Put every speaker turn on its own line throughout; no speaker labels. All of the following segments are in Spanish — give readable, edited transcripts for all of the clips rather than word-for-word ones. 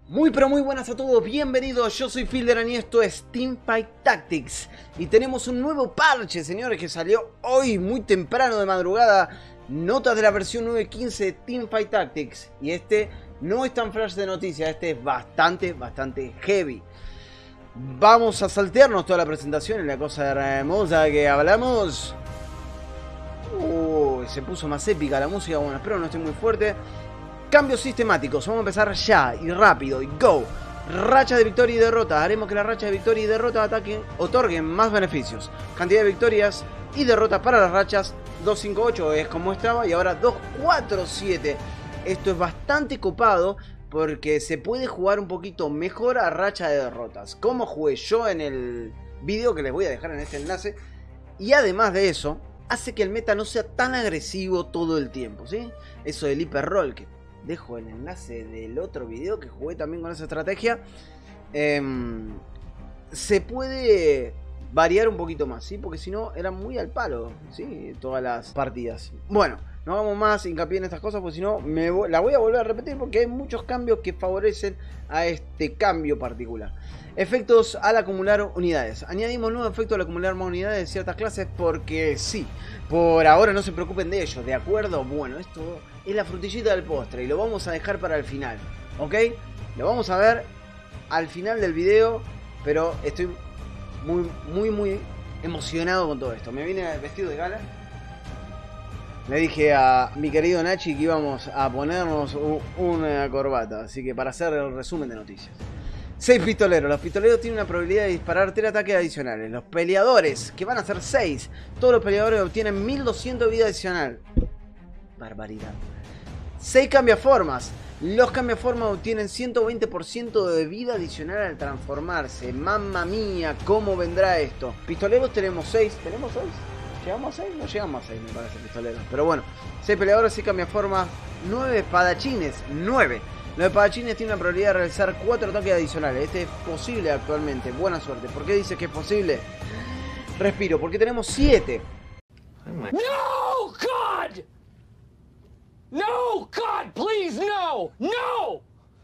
Muy pero muy buenas a todos, bienvenidos, yo soy Fielder y esto es Teamfight Tactics. Y tenemos un nuevo parche, señores, que salió hoy muy temprano de madrugada. Notas de la versión 9.15 de Teamfight Tactics. Y este no es tan flash de noticias, este es bastante heavy. Vamos a saltearnos toda la presentación en la cosa hermosa que hablamos. Se puso más épica la música, bueno, espero no esté muy fuerte. Cambios sistemáticos, vamos a empezar ya y rápido y go. Racha de victoria y derrota, haremos que la racha de victoria y derrota otorguen más beneficios. Cantidad de victorias y derrotas para las rachas 258 es como estaba y ahora 247. Esto es bastante copado porque se puede jugar un poquito mejor a racha de derrotas, como jugué yo en el video que les voy a dejar en este enlace. Y además de eso, hace que el meta no sea tan agresivo todo el tiempo, ¿sí? Eso del hiper roll, que dejo el enlace del otro video que jugué también con esa estrategia. Se puede variar un poquito más, ¿sí? Porque si no, era muy al palo, ¿sí? Todas las partidas. Bueno, no hagamos más hincapié en estas cosas, porque si no, la voy a volver a repetir porque hay muchos cambios que favorecen a este cambio particular. Efectos al acumular unidades. Añadimos nuevo efecto al acumular más unidades de ciertas clases porque sí. Por ahora no se preocupen de ello, ¿de acuerdo? Bueno, esto es la frutillita del postre y lo vamos a dejar para el final, ¿ok? Lo vamos a ver al final del video, pero estoy muy emocionado con todo esto. Me vine vestido de gala. Le dije a mi querido Nachi que íbamos a ponernos una corbata, así que para hacer el resumen de noticias. 6 pistoleros. Los pistoleros tienen una probabilidad de disparar 3 ataques adicionales. Los peleadores, que van a ser 6. Todos los peleadores obtienen 1200 de vida adicional. Barbaridad. 6 cambiaformas. Los cambiaformas obtienen 120% de vida adicional al transformarse. Mamma mía, ¿cómo vendrá esto? Pistoleros tenemos 6. ¿Tenemos 6? ¿Llegamos a 6? No llegamos a 6, me parece, pistoleros. Pero bueno, 6 peleadores, 6 cambiaformas, 9 espadachines. 9. Los espadachines tienen la probabilidad de realizar 4 ataques adicionales. Este es posible actualmente. Buena suerte. ¿Por qué dice que es posible? Respiro. Porque tenemos 7.
No, God! No, God, please, no! No!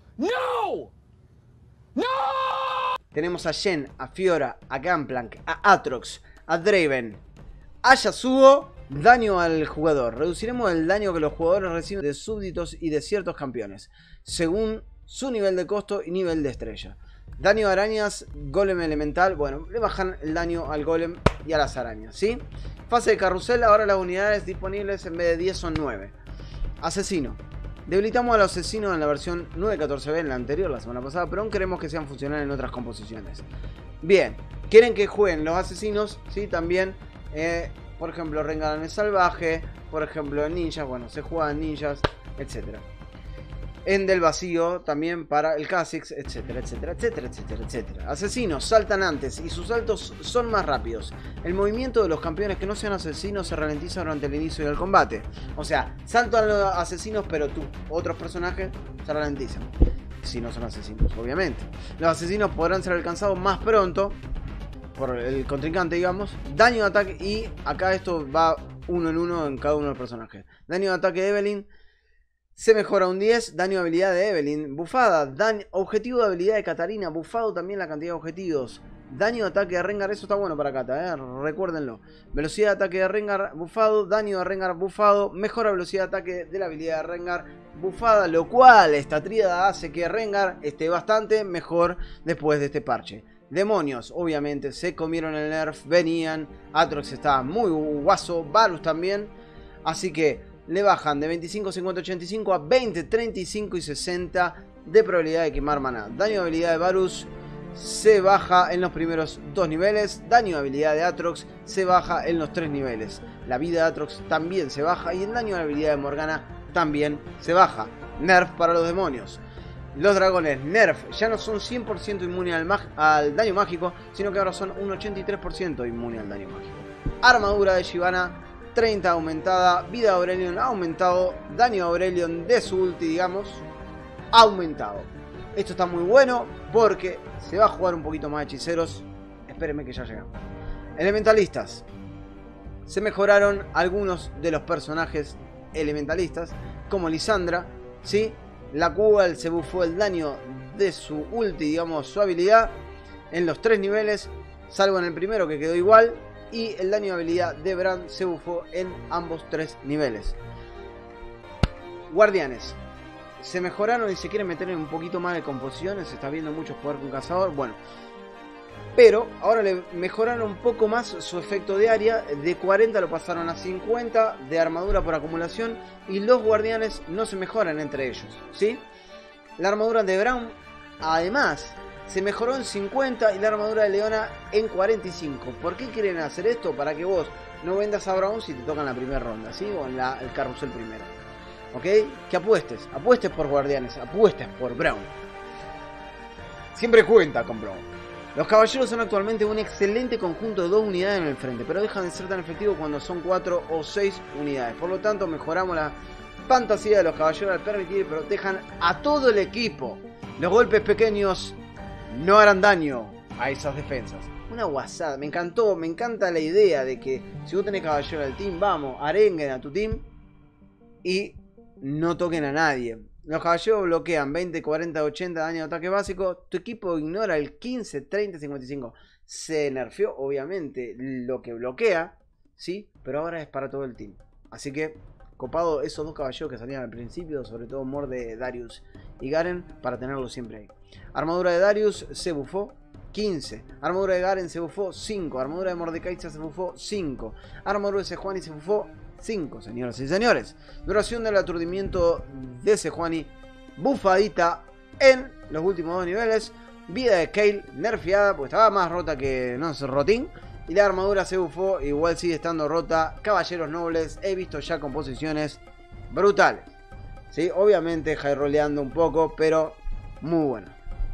No! No!
Tenemos a Shen, a Fiora, a Gunplank, a Aatrox, a Draven, a Yasuo. Daño al jugador. Reduciremos el daño que los jugadores reciben de súbditos y de ciertos campeones, según su nivel de costo y nivel de estrella. Daño a arañas, golem elemental. Bueno, le bajan el daño al golem y a las arañas, ¿sí? Fase de carrusel, ahora las unidades disponibles en vez de 10 son 9. Asesino. Debilitamos a los asesinos en la versión 9.14b, en la anterior, la semana pasada, pero aún queremos que sean funcionales en otras composiciones. Bien, quieren que jueguen los asesinos, ¿sí? También, por ejemplo, Rengar es salvaje, por ejemplo, en ninjas, bueno, se juegan ninjas, etc. En del vacío, también para el Kha'Zix, etcétera. Asesinos, saltan antes y sus saltos son más rápidos. El movimiento de los campeones que no sean asesinos se ralentiza durante el inicio del combate. O sea, saltan los asesinos, pero otros personajes se ralentizan. Si no son asesinos, obviamente. Los asesinos podrán ser alcanzados más pronto por el contrincante, digamos. Daño de ataque, y acá esto va uno en uno en cada uno de los personajes. Daño de ataque de Evelynn se mejora un 10. Daño de habilidad de Evelynn bufada. Objetivo de habilidad de Katarina bufado, también la cantidad de objetivos. Daño de ataque de Rengar, eso está bueno para Kata, recuérdenlo. Velocidad de ataque de Rengar bufado. Daño de Rengar bufado. Mejora velocidad de ataque de la habilidad de Rengar bufada, lo cual esta tríada hace que Rengar esté bastante mejor después de este parche. Demonios, obviamente, se comieron el nerf, venían. Aatrox estaba muy guaso, Varus también. Así que le bajan de 25, 50, 85 a 20, 35 y 60 de probabilidad de quemar maná. Daño de habilidad de Varus se baja en los primeros 2 niveles. Daño de habilidad de Aatrox se baja en los 3 niveles. La vida de Aatrox también se baja y el daño de habilidad de Morgana también se baja. Nerf para los demonios. Los dragones, nerf, ya no son 100% inmunes al daño mágico, sino que ahora son un 83% inmune al daño mágico. Armadura de Shyvana, 30 aumentada. Vida de Aurelion aumentado. Daño de Aurelion de su ulti, digamos, aumentado. Esto está muy bueno porque se va a jugar un poquito más de hechiceros. Espérenme que ya llegamos. Elementalistas. Se mejoraron algunos de los personajes elementalistas, como Lisandra, ¿sí? La cual se bufó el daño de su ulti, digamos, su habilidad en los 3 niveles, salvo en el primero que quedó igual, y el daño de habilidad de Braum se bufó en ambos 3 niveles. Guardianes. Se mejoraron y se quieren meter en un poquito más de composiciones. Se está viendo mucho jugar con cazador. Bueno, pero ahora le mejoraron un poco más su efecto de área. De 40 lo pasaron a 50 de armadura por acumulación. Y los guardianes no se mejoran entre ellos, ¿sí? La armadura de Braum, además, se mejoró en 50 y la armadura de Leona en 45. ¿Por qué quieren hacer esto? Para que vos no vendas a Braum si te tocan la primera ronda, ¿sí? O en el carrusel primero. ¿Ok? Que apuestes por guardianes, apuestes por Braum. Siempre cuenta con Braum. Los caballeros son actualmente un excelente conjunto de 2 unidades en el frente, pero dejan de ser tan efectivos cuando son 4 o 6 unidades. Por lo tanto, mejoramos la fantasía de los caballeros al permitir que protejan a todo el equipo. Los golpes pequeños no harán daño a esas defensas. Una guasada, me encantó, me encanta la idea de que si vos tenés caballero al team, vamos, arenguen a tu team y no toquen a nadie. Los caballeros bloquean 20, 40, 80 daño de ataque básico. Tu equipo ignora el 15, 30, 55. Se nerfeó, obviamente, lo que bloquea, ¿sí? Pero ahora es para todo el team. Así que, copado esos 2 caballeros que salían al principio, sobre todo Morde, Darius y Garen, para tenerlos siempre ahí. Armadura de Darius se bufó 15. Armadura de Garen se bufó 5. Armadura de Mordecai se bufó 5. Armadura de Sejuani se bufó 5, señoras y señores. Duración del aturdimiento de Sejuani bufadita en los últimos 2 niveles. Vida de Kayle nerfeada, porque estaba más rota que no sé, Rotín. Y la armadura se bufó, igual sigue estando rota. Caballeros nobles, he visto ya composiciones brutales, ¿sí? Obviamente high-roleando un poco, pero muy bueno.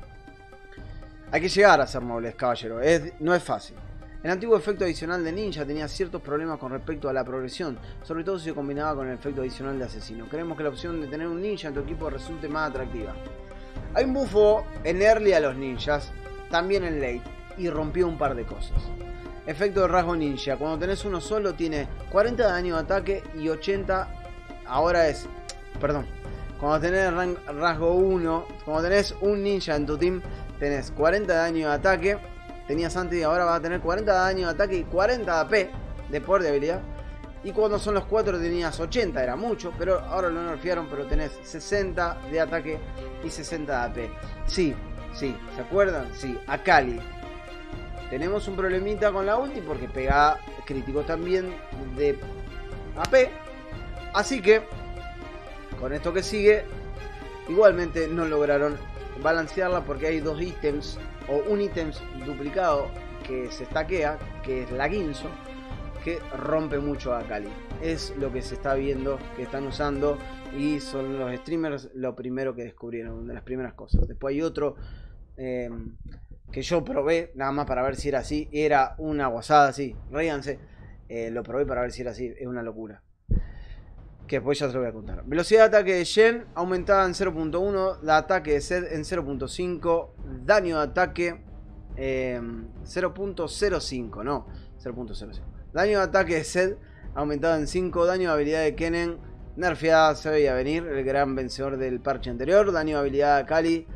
Hay que llegar a ser nobles, caballero, no es fácil. El antiguo efecto adicional de ninja tenía ciertos problemas con respecto a la progresión, sobre todo si se combinaba con el efecto adicional de asesino. Creemos que la opción de tener un ninja en tu equipo resulte más atractiva. Hay un bufo en early a los ninjas, también en late, y rompió un par de cosas. Efecto de rasgo ninja, cuando tenés uno solo tiene 40 de daño de ataque y 80, ahora es, perdón, cuando tenés rasgo 1, cuando tenés un ninja en tu team, tenés 40 de daño de ataque. Tenías antes y ahora va a tener 40 de daño de ataque y 40 de AP de poder de habilidad. Y cuando son los 4 tenías 80, era mucho, pero ahora lo nerfearon, pero tenés 60 de ataque y 60 de AP. Sí, ¿se acuerdan? Sí, Akali. Tenemos un problemita con la ulti porque pega críticos también de AP. Así que, con esto que sigue, igualmente no lograron balancearla porque hay 2 ítems o un ítem duplicado que se estaquea, que es la Guinzo, que rompe mucho a Akali. Es lo que se está viendo que están usando y son los streamers lo primero que descubrieron, una de las primeras cosas. Después hay otro que yo probé nada más para ver si era así, era una guasada así, ríanse, lo probé para ver si era así, es una locura. Que después ya se lo voy a contar. Velocidad de ataque de Shen aumentada en 0.1. De ataque de Zed en 0.5. Daño de ataque 0.05. No, 0.05. Daño de ataque de Zed aumentado en 5. Daño de habilidad de Kennen nerfeada, se veía venir. El gran vencedor del parche anterior. Daño de habilidad de Akali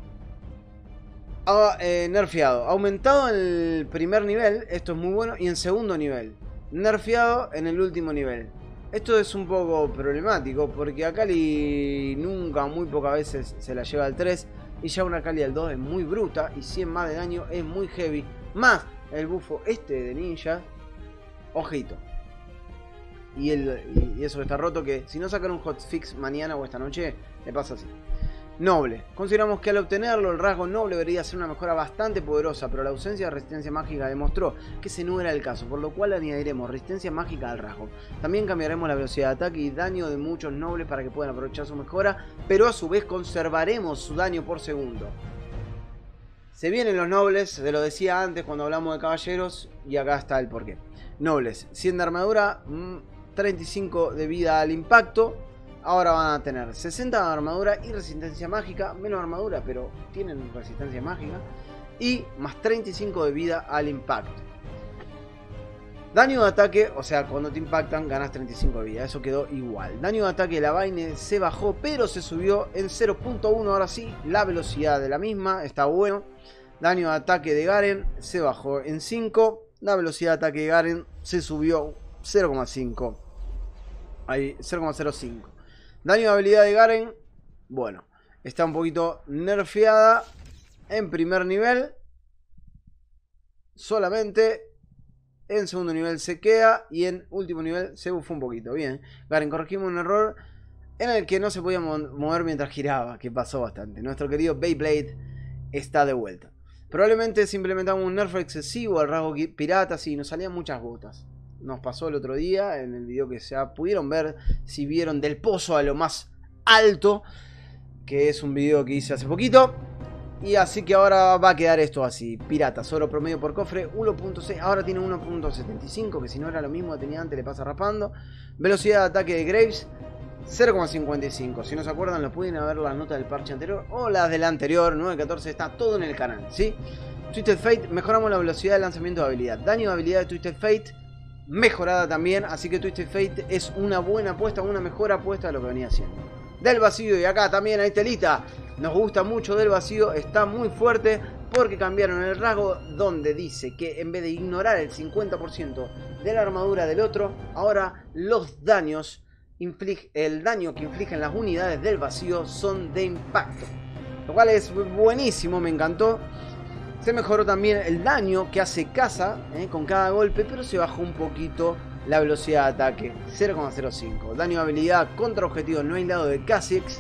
nerfeado. Aumentado en el primer nivel. Esto es muy bueno. Y en segundo nivel. Nerfeado en el último nivel. Esto es un poco problemático porque Akali nunca, muy pocas veces se la lleva al 3 y ya una Akali al 2 es muy bruta y 100 más de daño es muy heavy. Más el bufo este de ninja, ojito. Y eso está roto que si no sacan un hotfix mañana o esta noche, le pasa así. Noble. Consideramos que al obtenerlo el rasgo noble debería ser una mejora bastante poderosa, pero la ausencia de resistencia mágica demostró que ese no era el caso, por lo cual añadiremos resistencia mágica al rasgo. También cambiaremos la velocidad de ataque y daño de muchos nobles para que puedan aprovechar su mejora, pero a su vez conservaremos su daño por segundo. Se vienen los nobles, se lo decía antes cuando hablamos de caballeros, y acá está el porqué. Nobles, 100 de armadura, 35 de vida al impacto. Ahora van a tener 60 de armadura y resistencia mágica. Menos armadura, pero tienen resistencia mágica. Y más 35 de vida al impacto. Daño de ataque, o sea, cuando te impactan ganas 35 de vida, eso quedó igual. Daño de ataque de la Vayne se bajó, pero se subió en 0.1, ahora sí, la velocidad de la misma, está bueno. Daño de ataque de Garen se bajó en 5, la velocidad de ataque de Garen se subió 0,5. Ahí, 0,05. Daño de habilidad de Garen, bueno, está un poquito nerfeada en primer nivel. Solamente en segundo nivel se queda y en último nivel se bufó un poquito. Bien, Garen, corregimos un error en el que no se podía mover mientras giraba, que pasó bastante. Nuestro querido Beyblade está de vuelta. Probablemente se implementamos un nerf excesivo al rasgo pirata, sí, nos salían muchas gotas. Nos pasó el otro día en el video que ya pudieron ver, si vieron Del Pozo a lo más alto, que es un video que hice hace poquito. Y así que ahora va a quedar esto así. Pirata, solo promedio por cofre 1.6. Ahora tiene 1.75, que si no era lo mismo que tenía antes, le pasa rapando. Velocidad de ataque de Graves 0,55. Si no se acuerdan, lo pueden ver la nota del parche anterior o la del anterior, 9.14. Está todo en el canal, ¿sí? Twisted Fate, mejoramos la velocidad de lanzamiento de habilidad. Daño de habilidad de Twisted Fate mejorada también. Así que Twisted Fate es una buena apuesta, una mejor apuesta de lo que venía haciendo. Del vacío, y acá también hay telita. Nos gusta mucho del vacío, está muy fuerte porque cambiaron el rasgo donde dice que en vez de ignorar el 50% de la armadura del otro, ahora los daños, el daño que infligen las unidades del vacío son de impacto. Lo cual es buenísimo, me encantó. Se mejoró también el daño que hace Casa con cada golpe, pero se bajó un poquito la velocidad de ataque, 0,05. Daño de habilidad contra objetivos no aislado de Kha'Zix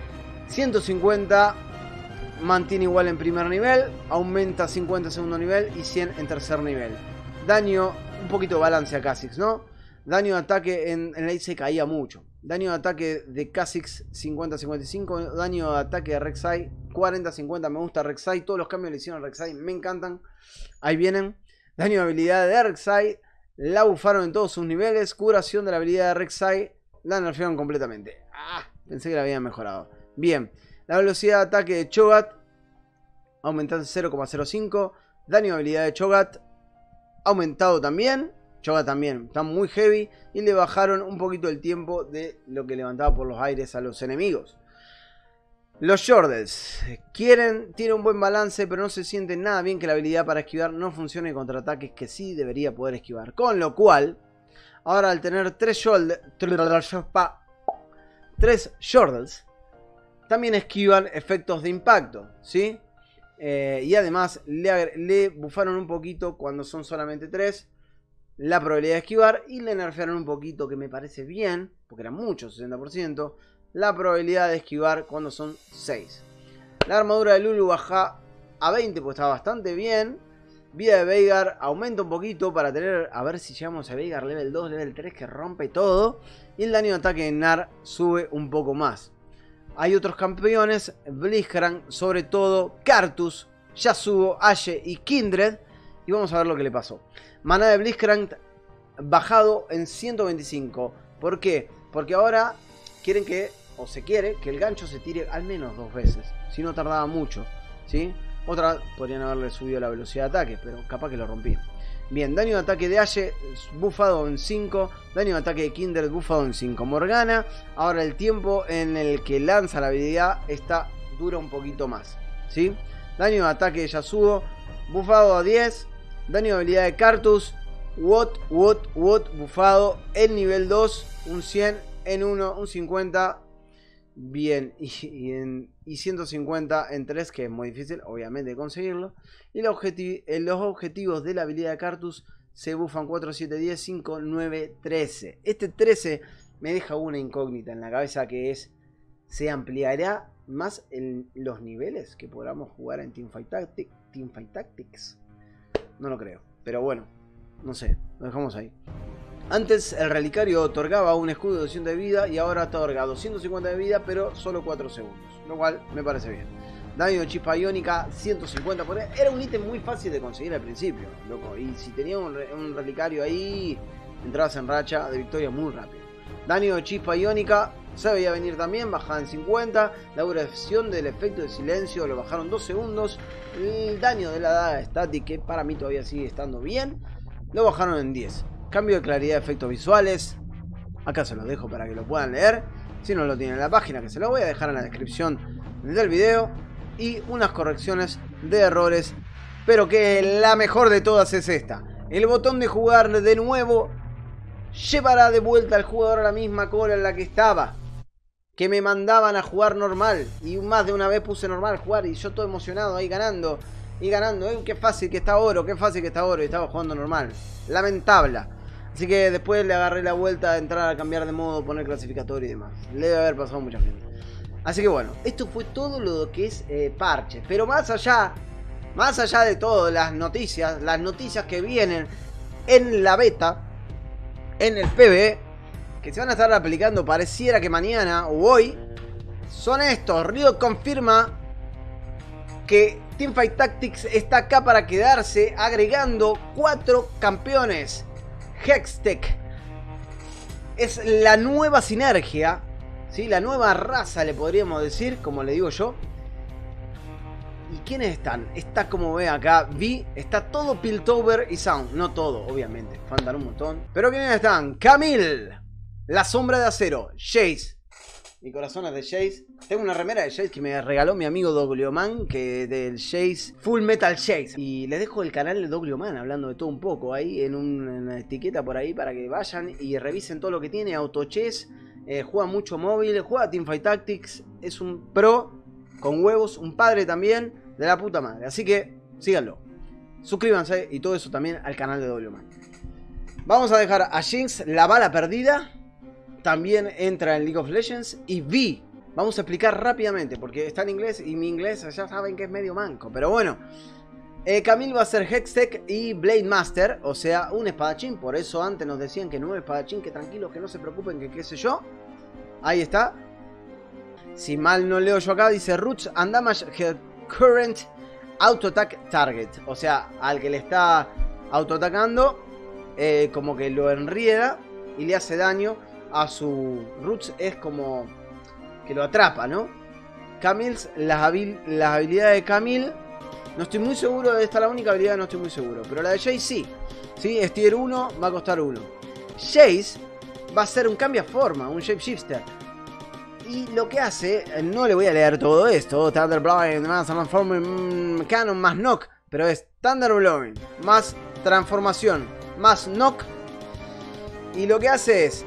150, mantiene igual en primer nivel, aumenta 50 en segundo nivel y 100 en tercer nivel. Daño, un poquito de balance a Kha'Zix, ¿no? Daño de ataque en la se caía mucho. Daño de ataque de Kha'Zix 50-55, daño de ataque de Rek'Sai 40-50, me gusta Rek'Sai, todos los cambios le hicieron a Rek'Sai, me encantan. Ahí vienen. Daño de habilidad de Rek'Sai, la bufaron en todos sus niveles, curación de la habilidad de Rek'Sai, la nerfearon completamente. Pensé que la habían mejorado. Bien, la velocidad de ataque de Cho'Gath aumentado 0,05. Daño de habilidad de Cho'Gath aumentado también. Cho'Gath también está muy heavy. Y le bajaron un poquito el tiempo de lo que levantaba por los aires a los enemigos. Los Yordles tienen un buen balance, pero no se siente nada bien que la habilidad para esquivar no funcione contra ataques que sí debería poder esquivar. Con lo cual, ahora al tener 3 Yordles también esquivan efectos de impacto, ¿sí? Y además le bufaron un poquito cuando son solamente 3 la probabilidad de esquivar. Y le nerfearon un poquito, que me parece bien, porque era mucho, 60%, la probabilidad de esquivar cuando son 6. La armadura de Lulu baja a 20, pues está bastante bien. Vida de Veigar aumenta un poquito para tener, a ver si llegamos a Veigar level 2, level 3, que rompe todo. Y el daño de ataque de Gnar sube un poco más. Hay otros campeones, Blitzcrank, sobre todo Karthus, Yasuo, Ashe y Kindred. Y vamos a ver lo que le pasó. Maná de Blitzcrank bajado en 125. ¿Por qué? Porque ahora quieren que, o se quiere, que el gancho se tire al menos 2 veces. Si no tardaba mucho, ¿sí? Otra, podrían haberle subido la velocidad de ataque, pero capaz que lo rompí. Bien, daño de ataque de Ashe bufado en 5. Daño de ataque de Kindred bufado en 5. Morgana, ahora el tiempo en el que lanza la habilidad dura un poquito más, ¿sí? Daño de ataque de Yasuo bufado a 10. Daño de habilidad de Karthus bufado en nivel 2. Un 100 en 1, un 50. Bien, y 150 en 3, que es muy difícil obviamente de conseguirlo. Y los objetivos de la habilidad de Karthus se bufan 4, 7, 10, 5, 9, 13. Este 13 me deja una incógnita en la cabeza, que es: ¿se ampliará más en los niveles que podamos jugar en Teamfight Tactics? No lo creo, pero bueno, no sé, lo dejamos ahí. Antes el relicario otorgaba un escudo de 200 de vida y ahora otorga 250 de vida, pero solo 4 segundos, lo cual me parece bien. Daño de chispa iónica 150 por... Era un ítem muy fácil de conseguir al principio, loco, y si tenía un relicario ahí, entrabas en racha de victoria muy rápido. Daño de chispa iónica se veía venir también, bajada en 50. La duración del efecto de silencio lo bajaron 2 segundos. El daño de la daga static, que para mí todavía sigue estando bien, lo bajaron en 10. cambio de claridad de efectos visuales. Acá se los dejo para que lo puedan leer. Si no lo tienen en la página, que se lo voy a dejar en la descripción del video. Y unas correcciones de errores, pero que la mejor de todas es esta. El botón de jugar de nuevo llevará de vuelta al jugador a la misma cola en la que estaba. Que me mandaban a jugar normal. Y más de una vez puse normal jugar y yo todo emocionado ahí ganando. Y ganando. Qué fácil que está oro, qué fácil que está oro. Y estaba jugando normal. Lamentable. Así que después le agarré la vuelta a entrar a cambiar de modo, poner clasificatorio y demás. Le debe haber pasado a mucha gente. Así que bueno, esto fue todo lo que es parche. Pero más allá de todo, las noticias que vienen en la beta, en el PvE, que se van a estar aplicando pareciera que mañana o hoy, son estos. Riot confirma que Teamfight Tactics está acá para quedarse, agregando 4 campeones. Hextech es la nueva sinergia, ¿sí? La nueva raza, le podríamos decir, como le digo yo. ¿Y quiénes están? Está, como ve acá, Vi, está todo Piltover y Sound. No todo, obviamente, faltan un montón. Pero ¿quiénes están? Camille, la sombra de acero. Jace, mi corazón es de Jace. Tengo una remera de Jace que me regaló mi amigo Doglioman, que del Jace, Full Metal Jace. Y les dejo el canal de Doglioman hablando de todo un poco ahí, en una etiqueta por ahí, para que vayan y revisen todo lo que tiene. Autochess, juega mucho móvil, juega Teamfight Tactics, es un pro con huevos, un padre también de la puta madre. Así que síganlo, suscríbanse y todo eso también al canal de Doglioman. Vamos a dejar a Jinx, la bala perdida. También entra en League of Legends. Y Vi, vamos a explicar rápidamente porque está en inglés y mi inglés ya saben que es medio manco. Pero bueno, Camille va a ser Hextech y Blade Master, o sea, un espadachín. Por eso antes nos decían que no es espadachín, que tranquilos, que no se preocupen, que qué sé yo. Ahí está. Si mal no leo yo acá, dice Roots and Damage Her Current Auto Attack Target. O sea, al que le está autoatacando, como que lo enrieda y le hace daño a su Roots. Es como que lo atrapa, ¿no? Camille, las habilidades de Camille, no estoy muy seguro. Esta es la única habilidad que no estoy muy seguro. Pero la de Jace sí. ¿Sí? Es tier 1, va a costar 1. Jace va a ser un cambia-forma, un shapeshifter. Y lo que hace, no le voy a leer todo esto. Thunderblowing más Transforming Cannon más Knock. Pero es Thunderblowing más transformación más Knock. Y lo que hace es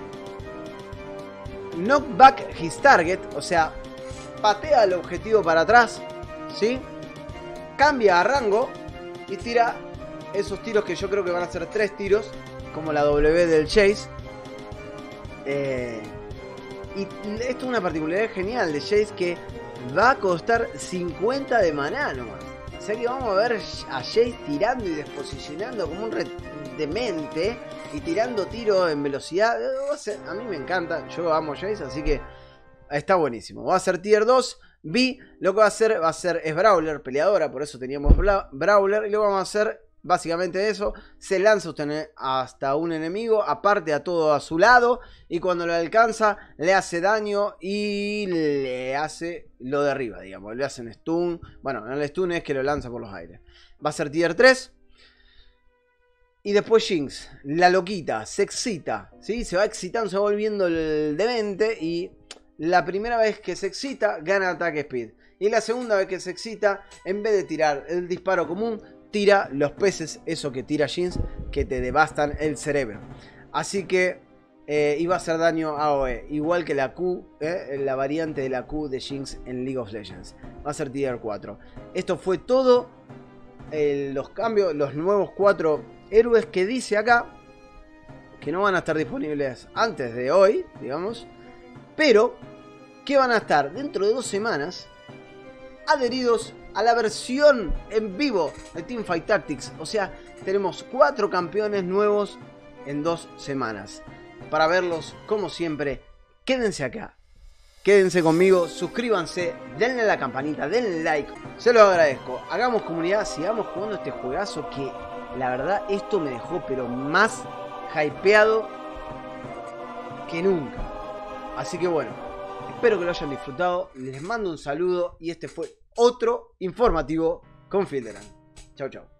knock back his target. O sea, patea el objetivo para atrás, ¿sí? Cambia a rango y tira esos tiros que yo creo que van a ser 3 tiros, como la W del Chase. Y esto es una particularidad genial de Jace, que va a costar 50 de maná nomás. O sea que vamos a ver a Jace tirando y desposicionando como un demente y tirando tiros en velocidad. A mí me encanta, yo amo Jace, así que está buenísimo. Va a ser tier 2. Vi, lo que va a hacer es Brawler, peleadora, por eso teníamos Brawler. Y lo vamos a hacer básicamente eso. Se lanza usted hasta un enemigo, aparte a todo a su lado, y cuando lo alcanza le hace daño y le hace lo de arriba, digamos. Le hacen stun. Bueno, el stun es que lo lanza por los aires. Va a ser tier 3. Y después Jinx, la loquita, se excita, ¿sí? Se va excitando, se va volviendo el demente. Y la primera vez que se excita, gana ataque speed. Y la segunda vez que se excita, en vez de tirar el disparo común, tira los peces, eso que tira Jinx, que te devastan el cerebro. Así que iba a hacer daño AOE, igual que la Q, la variante de la Q de Jinx en League of Legends. Va a ser tier 4. Esto fue todo. Los cambios, los nuevos 4 héroes que dice acá, que no van a estar disponibles antes de hoy, digamos, pero que van a estar dentro de 2 semanas adheridos a la versión en vivo de Teamfight Tactics. O sea, tenemos 4 campeones nuevos en 2 semanas. Para verlos, como siempre, quédense acá. Quédense conmigo, suscríbanse, denle a la campanita, denle like. Se lo agradezco. Hagamos comunidad, sigamos jugando este juegazo que la verdad esto me dejó pero más hypeado que nunca. Así que bueno, espero que lo hayan disfrutado. Les mando un saludo y este fue otro informativo con Fielderland. Chau, chau.